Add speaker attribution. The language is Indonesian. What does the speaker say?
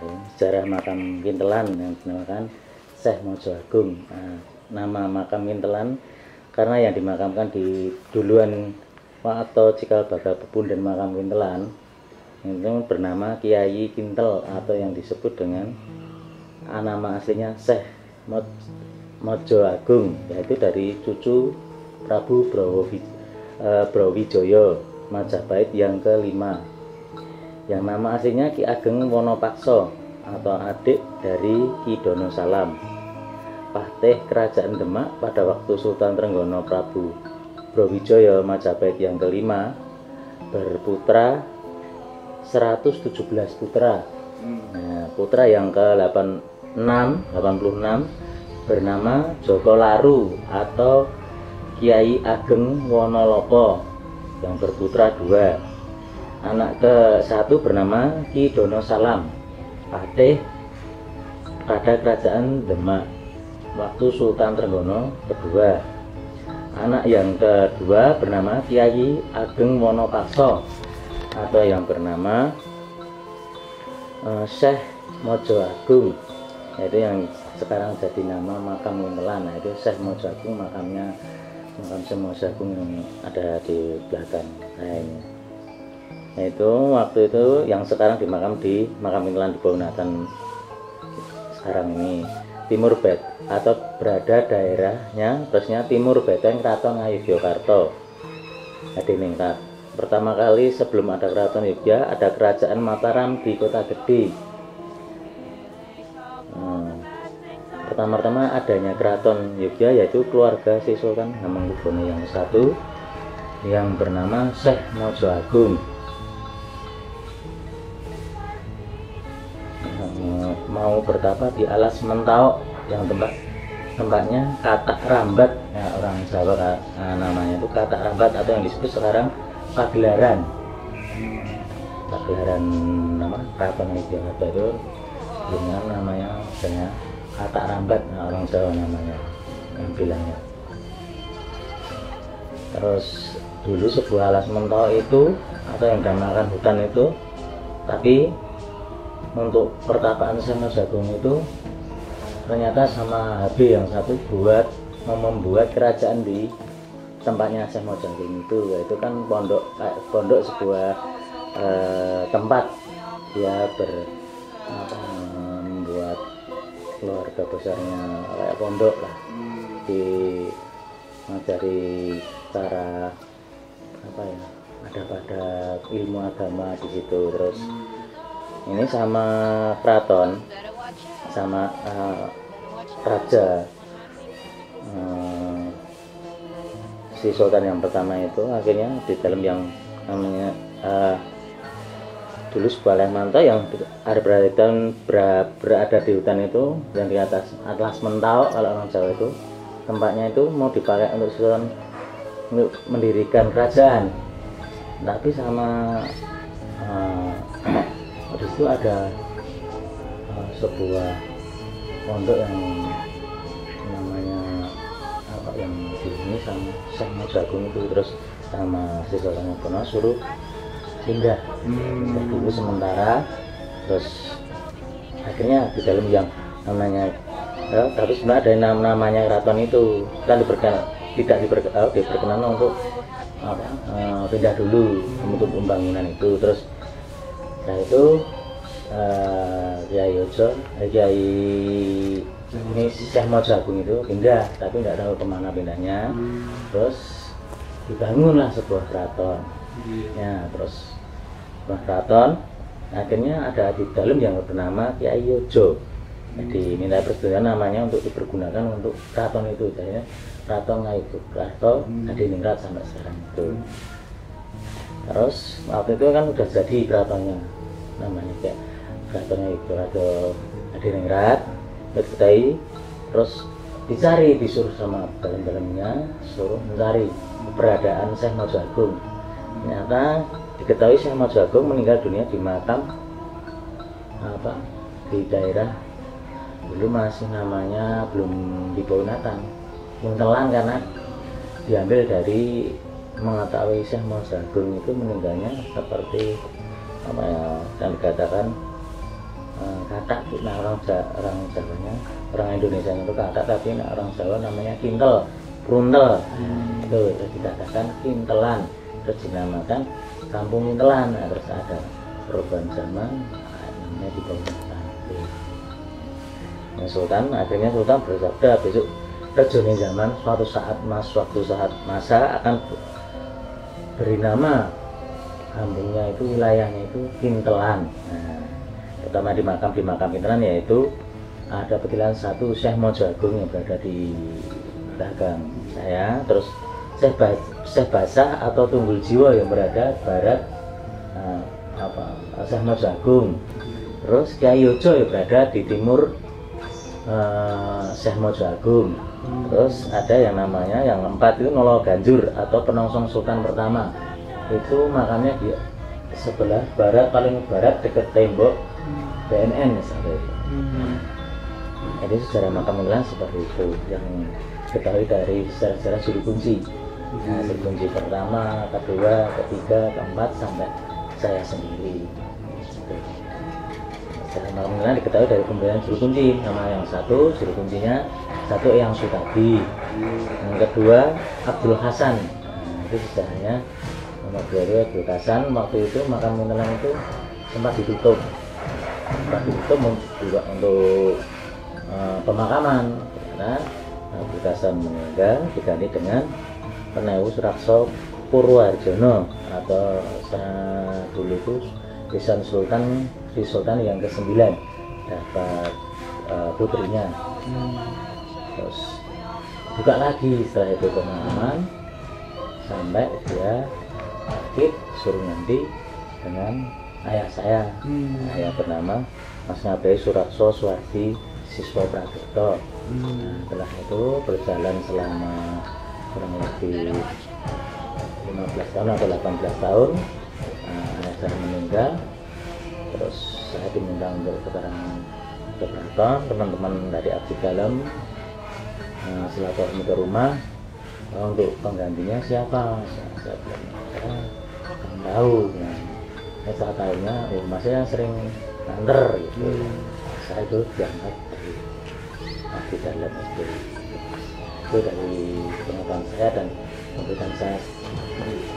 Speaker 1: sejarah makam Kintelan yang dinamakan Syekh Mojo Agung. Nah, nama makam Kintelan karena yang dimakamkan di duluan atau cikal bakal pepundhen makam Kintelan itu bernama Kiai Kintel atau yang disebut dengan nama aslinya Syekh Mojo Agung, yaitu dari cucu Prabu Brawijaya Majapahit yang kelima, yang nama aslinya Ki Ageng Wonopaksa atau adik dari Ki Dono Salam, Patih Kerajaan Demak pada waktu Sultan Trenggono Prabu Brawijaya Majapahit yang kelima, berputra 117 putra. Nah, putra yang ke-86 bernama Joko Laru atau Kiai Ageng Wonolopo yang berputra 2. Anak ke-1 bernama Ki Dono Salam, patih pada Kerajaan Demak waktu Sultan Trenggono kedua. Anak yang kedua bernama Kiai Ageng Wonopaksa atau yang bernama Syekh Mojo Agung, yaitu yang sekarang jadi nama makam Kintelan. Nah, itu Syekh Mojo Agung, makam Syekh Mojo Agung yang ada di belakang saya ini. Nah, itu waktu itu yang sekarang dimakam di makam Kintelan di Baunatan sekarang ini, Timur Bet atau berada daerahnya terusnya Timur Beteng Kraton Ngayogyakarta, Hadiningrat. Pertama kali sebelum ada Keraton Yogya ada Kerajaan Mataram di Kota Gede. Pertama-tama adanya Keraton Yogya yaitu keluarga si Sultan Hamengkubuwono yang satu yang bernama Syekh Mojo Agung. Mau bertapa di Alas Mentau yang tempatnya Katak Rambat, ya, orang Jawa namanya itu Katak Rambat atau yang disebut sekarang Pagelaran nama Keraton Yogyakarta itu dengan namanya misalnya Katak Rambat, nah, orang Jawa namanya yang bilangnya. Terus dulu sebuah Alas Mentau itu atau yang dinamakan hutan itu, tapi untuk pertapaan Syekh Mojo Agung itu ternyata sama HB yang satu membuat kerajaan di tempatnya Syekh Mojo Agung itu, yaitu kan pondok sebuah tempat dia membuat keluarga besarnya kayak pondok lah, di mengajari cara ada pada ilmu agama di situ. Terus ini sama keraton sama raja si Sultan yang pertama itu akhirnya di dalam yang namanya dulu sebuah leh mantau yang berada di hutan itu yang di atas Atlas Mentau, kalau orang Jawa itu tempatnya itu mau dipakai untuk Sultan untuk mendirikan kerajaan, tapi sama di situ ada sebuah pondok yang namanya yang di sini sama Syekh Mojo Agung itu. Terus sama si Sultan Hamengkubuwono suruh pindah dulu sementara. Terus akhirnya di dalam yang namanya tapi sebenarnya ada namanya keraton itu kan tidak diperkenan untuk pindah dulu untuk pembangunan itu. Terus setelah itu Kiai ini Syekh Mojo Agung itu pindah, tapi tidak tahu kemana pindahnya. Terus dibangunlah sebuah keraton. Ya, terus sebuah keraton akhirnya ada di dalam yang bernama Kiai Yojo. Jadi minta persetujuan namanya untuk dipergunakan untuk keraton itu, jadi Keraton Ngayogyakarta Hadiningrat sampai sekarang itu. Terus waktu itu kan udah jadi keratonnya, namanya kayak Keraton Ngayogyakarta Hadiningrat, diketahui. Terus disuruh sama dalam-dalamnya, suruh mencari keberadaan Syekh Mojo Agung. Ternyata diketahui Syekh Mojo Agung meninggal dunia di makam di daerah dulu masih namanya belum di Baunatan, Kintelan, karena diambil dari mengetahui Syekh Mojo Agung itu meninggalnya seperti yang dikatakan katak. Nah orang Jawanya, orang Indonesia itu katak, tapi nah, orang Jawa namanya kintel, pruntel. Itu terus dikatakan kintelan, terus dinamakan kampung kintelan. Nah, terus ada perubahan zaman, namanya dibangun Santri. Nah, Sultan akhirnya Sultan bersabda, besok terjunnya zaman suatu saat masa akan beri nama kampungnya itu, wilayahnya itu Kintelan. Nah, pertama di makam Kintelan yaitu ada petilan satu Syekh Mojo Agung yang berada di belakang saya, terus Syekh Basah atau Tunggul Jiwa yang berada barat Syekh Mojo Agung, terus Kyai Yojo yang berada di timur Syekh Mojo Agung. Terus ada yang namanya yang keempat itu Nolo Ganjur atau Penongsong Sultan pertama, itu makamnya di sebelah barat, paling barat dekat tembok BNN misalnya. Jadi sejarah makam Kintelan seperti itu yang diketahui dari sejarah juru kunci. Nah, juru kunci pertama, kedua, ketiga, keempat sampai saya sendiri. Sejarah makam Kintelan diketahui dari pemberian juru kunci. Nama yang satu juru kuncinya satu yang Sutadi, yang kedua Abdul Hasan. Nah, itu sejarahnya. Nomor 2 itu Abdul Hasan. Waktu itu makam Kintelan itu sempat ditutup juga untuk pemakaman, karena Abdul Hasan meninggal diganti dengan Penewu Surakso Purwarjono atau dulu itu si Sultan yang ke-9 dapat putrinya. Terus buka lagi setelah itu pemakaman sampai dia sakit, suruh ganti dengan ayah saya, ayah bernama Mas Ngabai Surakso Suwardi Siswa Pragetto. Nah, setelah itu berjalan selama kurang lebih 15 tahun atau 18 tahun. Nah, ayah saya meninggal, terus saya diminta untuk keterangan keberatan teman-teman dari abdi dalam, silaturahmi ke rumah, untuk penggantinya siapa. Saya bilang saya tahu. Saya tahunya masnya sering nganter gitu. Saya itu diangkat dari abdi dalam itu dari pengetahuan saya dan memberikan saya